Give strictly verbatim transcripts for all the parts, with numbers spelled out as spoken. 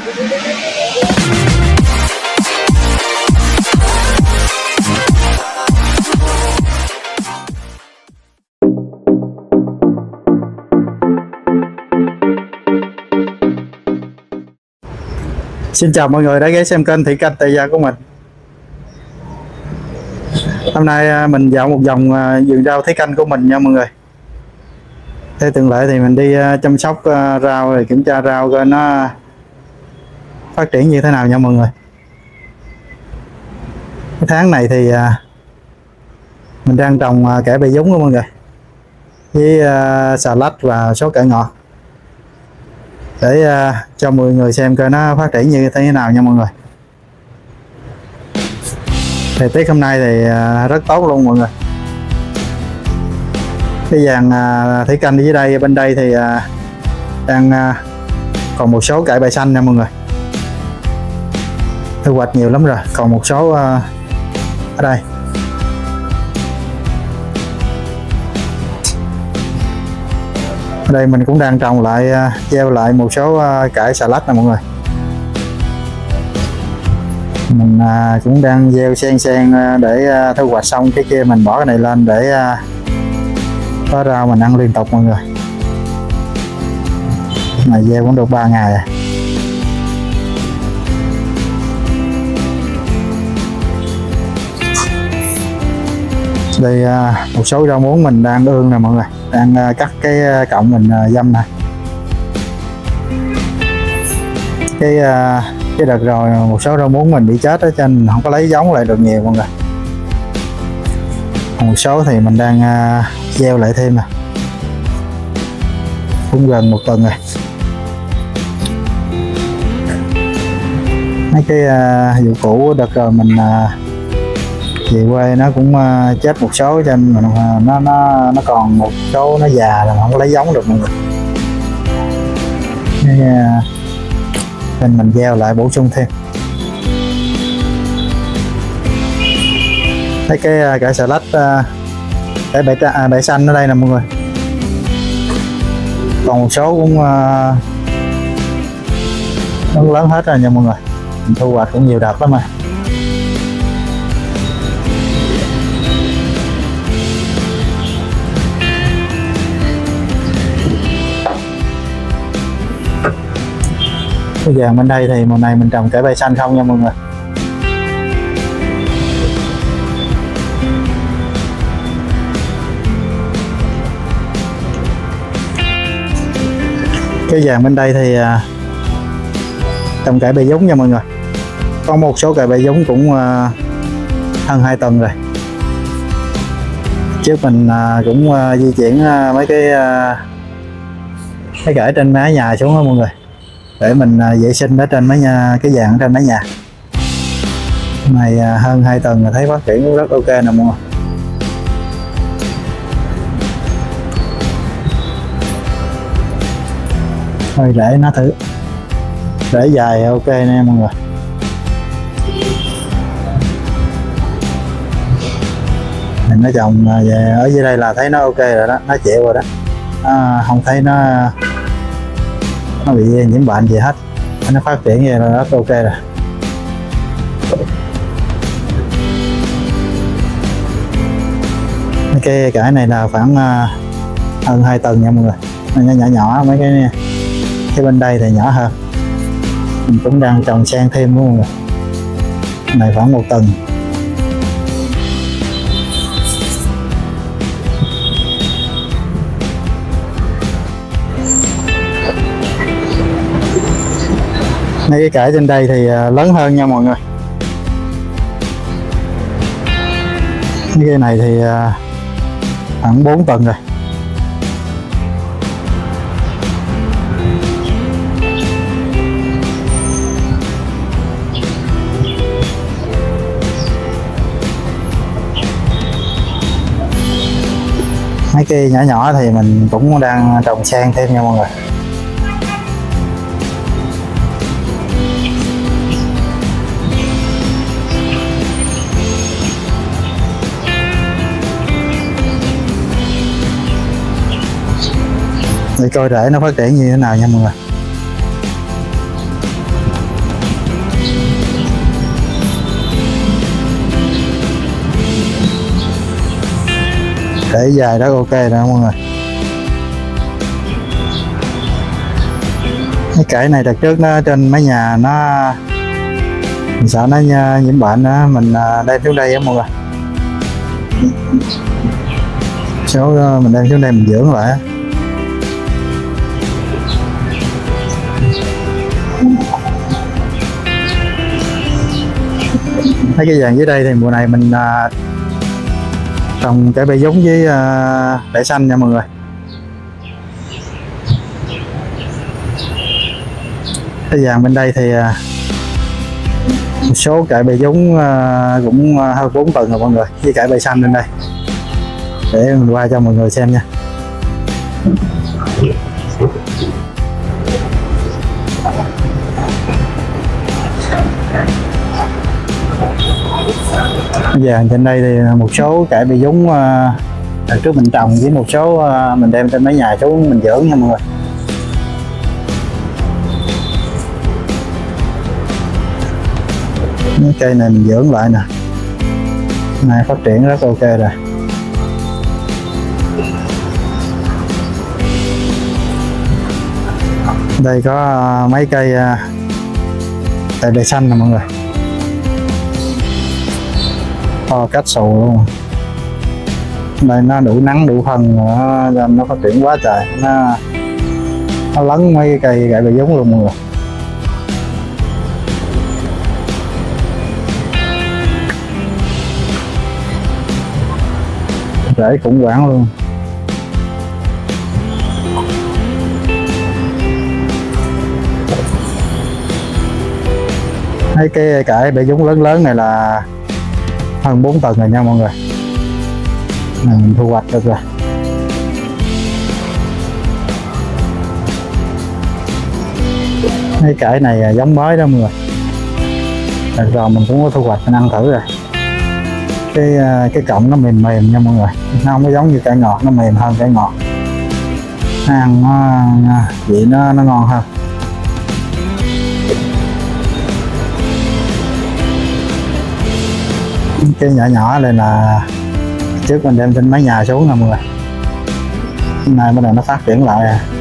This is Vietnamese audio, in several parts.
Xin chào mọi người đã ghé xem kênh Thủy Canh Tây Gia của mình. Hôm nay mình dạo một vòng vườn rau Thủy Canh của mình nha mọi người. Theo thường lệ thì mình đi chăm sóc rau rồi kiểm tra rau coi nó phát triển như thế nào nha mọi người. Cái tháng này thì mình đang trồng cải bẹ dúng của mọi người, với xà lách và số cải ngọt, để uh, cho mọi người xem coi nó phát triển như thế nào nha mọi người. Thời tiết hôm nay thì uh, rất tốt luôn mọi người. Cái dàn uh, Thủy Canh dưới đây, bên đây thì uh, đang uh, còn một số cải bẹ xanh nha mọi người. Thu hoạch nhiều lắm rồi, còn một số uh, ở đây. Ở đây mình cũng đang trồng lại, gieo lại một số cải xà lách nè mọi người. Mình cũng đang gieo xen xen để thu hoạch xong cái kia mình bỏ cái này lên để có rau mình ăn liên tục mọi người. Này gieo cũng được ba ngày rồi. Đây một số rau muống mình đang ương nè mọi người, đang cắt cái cọng mình dâm nè. Cái cái đợt rồi một số rau muống mình bị chết đó, cho nên không có lấy giống lại được nhiều mọi người. Một số thì mình đang gieo lại thêm nè, cũng gần một tuần rồi. Mấy cái vụ cũ đợt rồi mình về quê nó cũng uh, chết một số, cho nên uh, nó nó nó còn một số nó già là không có lấy giống được mọi người. Nên, uh, nên mình gieo lại bổ sung thêm. Thấy cái uh, cải xà lách, uh, cái bẹ à, bẹ xanh ở đây nè mọi người. Còn một số cũng uh, nó lớn hết rồi nha mọi người. Mình thu hoạch cũng nhiều đợt lắm mà. Cái vàng bên đây thì mùa này mình trồng cải bẹ xanh không nha mọi người. Cái vàng bên đây thì trồng cải bẹ dúng nha mọi người. Có một số cải bẹ dúng cũng hơn hai tuần rồi. Trước mình cũng di chuyển mấy cái cái cải trên mái nhà xuống đó mọi người, để mình vệ sinh ở trên mái nhà, cái vàng ở trên mái nhà. Này hơn hai tuần là thấy phát triển cũng rất ok nè mọi người. Thôi để nó thử, để dài ok nè mọi người. Mình nó trồng về ở dưới đây là thấy nó ok rồi đó, nó chịu rồi đó, à, không thấy nó nó bị nhiễm bệnh gì hết, nó phát triển vậy là rất ok rồi. Cái cải này là khoảng uh, hơn hai tuần nha mọi người. Nó nhỏ nhỏ, mấy cái cái bên đây thì nhỏ hơn. Mình cũng đang trồng xen thêm đúng không? Này khoảng một tuần. Mấy cái cải trên đây thì lớn hơn nha mọi người. Mấy cái này thì khoảng bốn tuần rồi. Mấy cây nhỏ nhỏ thì mình cũng đang trồng xen thêm nha mọi người. Để coi rễ nó phát triển như thế nào nha mọi người. Để dài đó ok đó mọi người. Cái cải này đợt trước nó trên mái nhà nó mình sợ nó nhiễm bệnh đó, mình đem xuống đây á mọi người. Số mình đem xuống đây mình dưỡng lại. Thấy cái vàng dưới đây thì mùa này mình à, trồng cái bề giống với à, bể xanh nha mọi người. Cái vàng bên đây thì à, một số cải bề giống à, cũng hơn bốn tuần rồi mọi người, với cải bề xanh bên đây. Để mình qua cho mọi người xem nha. Vàng trên đây thì một số cải bề giống đợt trước mình trồng với một số mình đem trên mấy nhà xuống mình dưỡng nha mọi người. Cái cây này mình dưỡng lại nè, này phát triển rất ok rồi. Đây có mấy cây tại bề xanh nè mọi người, to cách xù luôn. Đây nó đủ nắng đủ phân nó, nó phát triển quá trời, nó nó lấn mấy cây gậy bề giống luôn mọi người. Rễ cũng quảng luôn. Mấy cái cải bề giống lớn lớn này là hơn bốn tuần rồi nha mọi người. Này mình thu hoạch được rồi. Mấy cải này giống mới đó mọi người. Được rồi mình cũng có thu hoạch mình ăn thử rồi. Cái cái cọng nó mềm mềm nha mọi người. Nó không có giống như cải ngọt, nó mềm hơn cải ngọt. Nó ăn nó vị nó nó ngon hơn. Cái nhỏ nhỏ này là trước mình đem trên mái nhà xuống nè mọi người. Hôm nay bắt đầu nó phát triển lại à.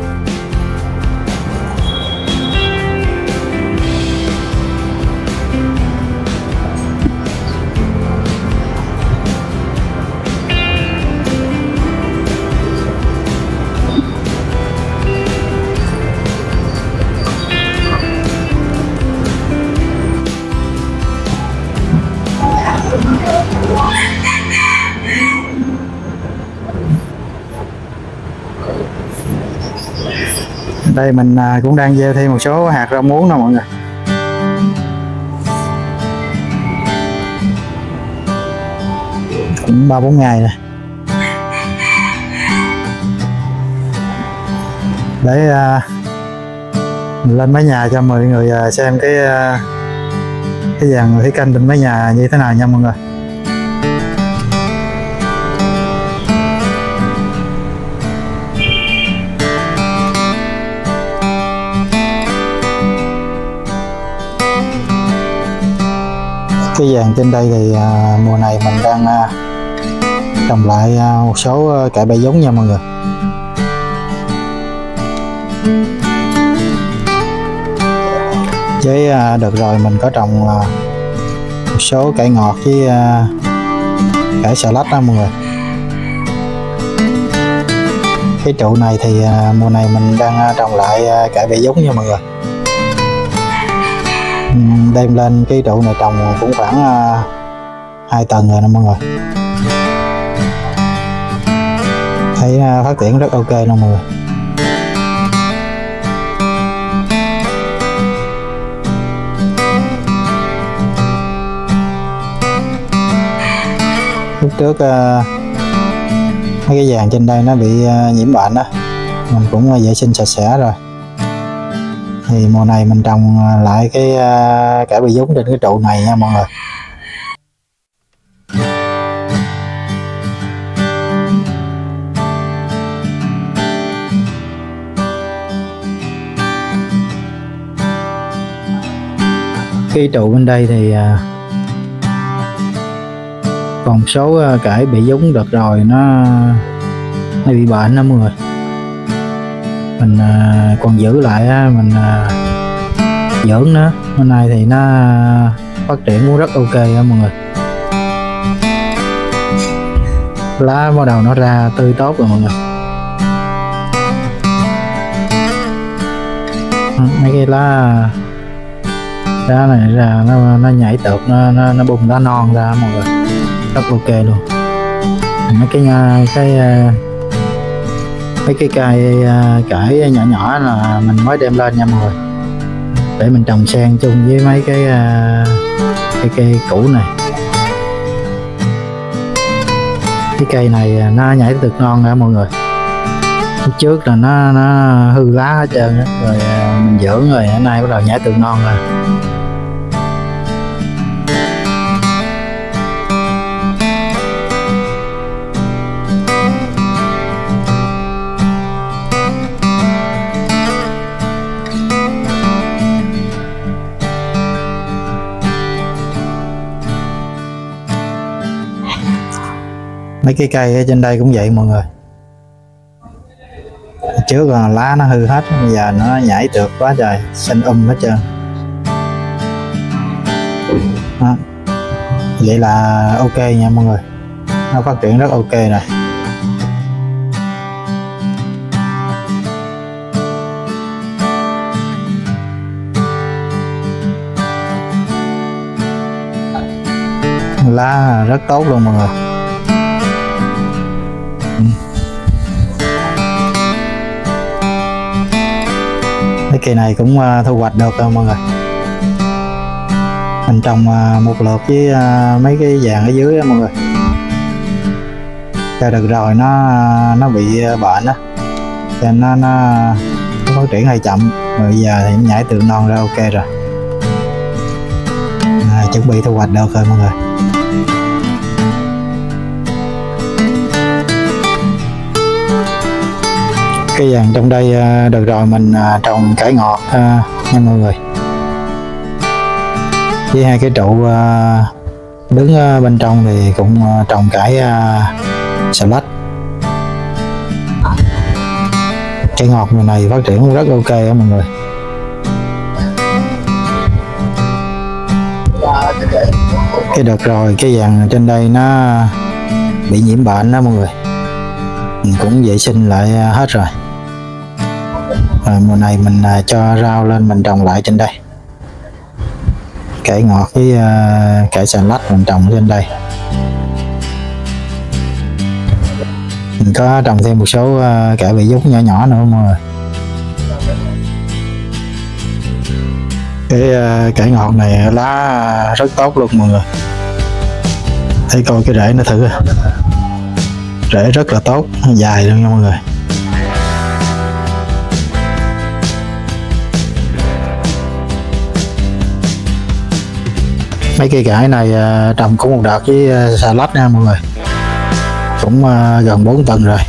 Đây mình cũng đang gieo thêm một số hạt rau muống nè mọi người. Cũng ba bốn ngày rồi. Để uh, mình lên mái nhà cho mọi người xem cái uh, cái vàng thủy canh trên mái nhà như thế nào nha mọi người. Cái vàng trên đây thì à, mùa này mình đang à, trồng lại à, một số à, cải bẹ giống nha mọi người. Với à, đợt rồi mình có trồng à, một số cải ngọt với à, cải xà lách đó mọi người. Cái trụ này thì à, mùa này mình đang à, trồng lại à, cải bẹ giống nha mọi người. Đem lên cái trụ này trồng cũng khoảng uh, hai tuần rồi nè mọi người. Thấy uh, phát triển rất ok luôn mọi người. Lúc trước uh, mấy cái vàng trên đây nó bị uh, nhiễm bệnh đó, mình cũng uh, vệ sinh sạch sẽ rồi. Thì mùa này mình trồng lại cái uh, cải bẹ giống trên cái trụ này nha mọi người. Cái trụ bên đây thì uh, Còn một số cải bị dúng đợt rồi nó nó bị bệnh đó mọi người, mình còn giữ lại mình dưỡng nó. Hôm nay thì nó phát triển cũng rất ok đó mọi người, lá bắt đầu nó ra tươi tốt rồi mọi người. Mấy cái lá lá này ra nó nó nhảy tược, nó nó, nó bung lá non ra mọi người, rất ok luôn. Mấy cái cái mấy cái cây cải nhỏ nhỏ là mình mới đem lên nha mọi người, để mình trồng xen chung với mấy cái cây cây cũ này. Cái cây này nó nhảy tược non ra mọi người, lúc trước là nó nó hư lá hết trơn đó. Rồi mình dưỡng rồi hôm nay bắt đầu nhảy tược non rồi. Mấy cái cây ở trên đây cũng vậy mọi người, trước là lá nó hư hết, bây giờ nó nhảy tược quá trời, xanh um hết trơn đó. Vậy là ok nha mọi người, nó phát triển rất ok rồi. Lá rất tốt luôn mọi người. Cái cây này cũng thu hoạch được rồi mọi người, mình trồng một lượt với mấy cái vàng ở dưới đó mọi người. Cho được rồi nó nó bị bệnh đó, cho nên nó, nó phát triển hơi chậm, rồi bây giờ thì nó nhảy tược non ra ok rồi, à, chuẩn bị thu hoạch được rồi mọi người. Cái vàng trong đây được rồi mình trồng cải ngọt nha mọi người, với hai cái trụ đứng bên trong thì cũng trồng cải xà lách. Cây ngọt mùa này phát triển cũng rất ok đó mọi người. Cái đợt rồi cái vàng trên đây nó bị nhiễm bệnh đó mọi người, mình cũng vệ sinh lại hết rồi. Rồi mùa này mình cho rau lên mình trồng lại trên đây, cải ngọt với uh, cải xà lách mình trồng trên đây. Mình có trồng thêm một số uh, cải bị dúng nhỏ nhỏ nữa mọi người. Cái uh, cải ngọt này lá rất tốt luôn mọi người, thấy coi cái rễ nó thử, rễ rất là tốt, dài luôn nha mọi người. Mấy cây cải này uh, trồng cũng một đợt với uh, xà lách nha mọi người, cũng uh, gần bốn tuần rồi,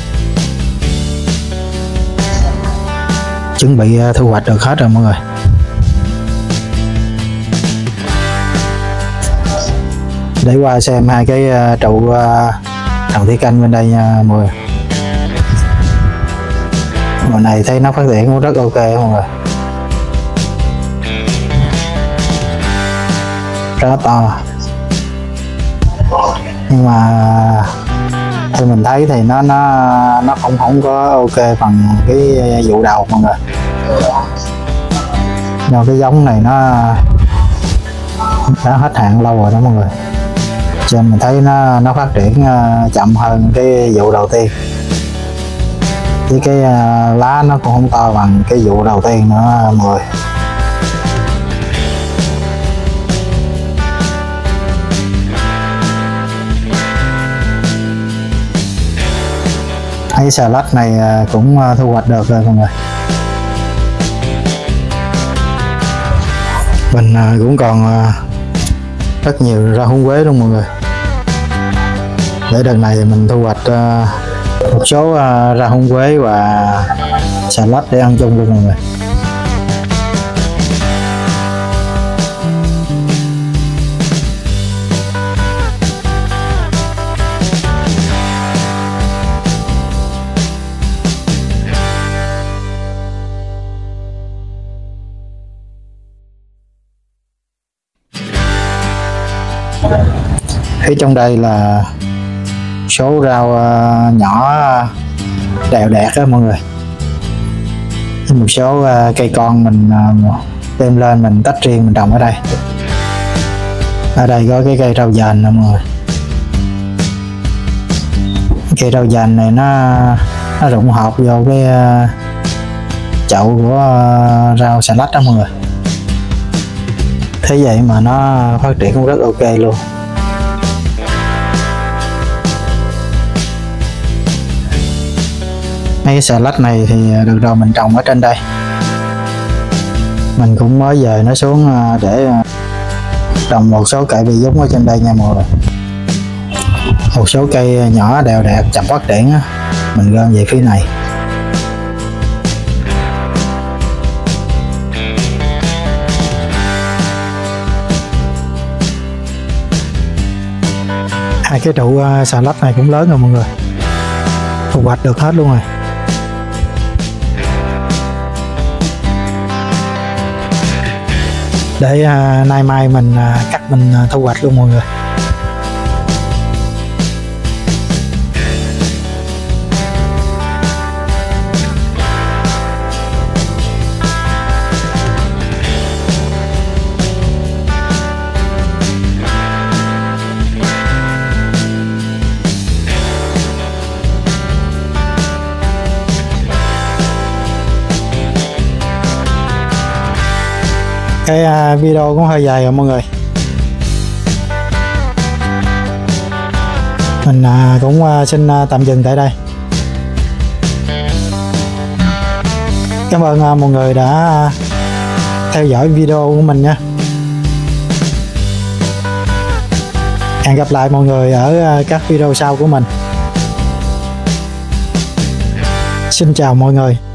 chuẩn bị uh, thu hoạch được hết rồi mọi người. Để qua xem hai cái uh, trụ uh, trồng thủy canh bên đây nha mọi người. Mùa này thấy nó phát triển cũng rất ok mọi người, rất to, nhưng mà theo mình thấy thì nó nó nó không không có ok bằng cái vụ đầu mọi người, do cái giống này nó đã hết hạn lâu rồi đó mọi người, cho nên mình thấy nó nó phát triển chậm hơn cái vụ đầu tiên, với cái lá nó cũng không to bằng cái vụ đầu tiên nữa mọi người. Cái xà lách này cũng thu hoạch được rồi mọi người. Mình cũng còn rất nhiều rau húng quế luôn mọi người. Để đợt này mình thu hoạch một số rau húng quế và xà lách để ăn chung luôn mọi người. Phía trong đây là số rau uh, nhỏ đèo đẹp đó mọi người. Một số uh, cây con mình uh, đem lên mình tách riêng mình trồng ở đây. Ở đây có cái cây rau dền nè mọi người. Cây rau dền này nó nó rụng hộp vô cái uh, chậu của uh, rau xà lách đó mọi người. Thế vậy mà nó phát triển cũng rất ok luôn. Mấy cái xà lách này thì được rồi mình trồng ở trên đây. Mình cũng mới về nó xuống để trồng một số cây bị giống ở trên đây nha mọi người. Một số cây nhỏ đều đẹp chậm phát triển á, mình gom về phía này. Hai cái trụ xà lách này cũng lớn rồi mọi người, thu hoạch được hết luôn rồi. Để uh, nay mai mình uh, cắt mình uh, thu hoạch luôn mọi người. Cái video cũng hơi dài rồi mọi người. Mình cũng xin tạm dừng tại đây. Cảm ơn mọi người đã theo dõi video của mình nha. Hẹn gặp lại mọi người ở các video sau của mình. Xin chào mọi người.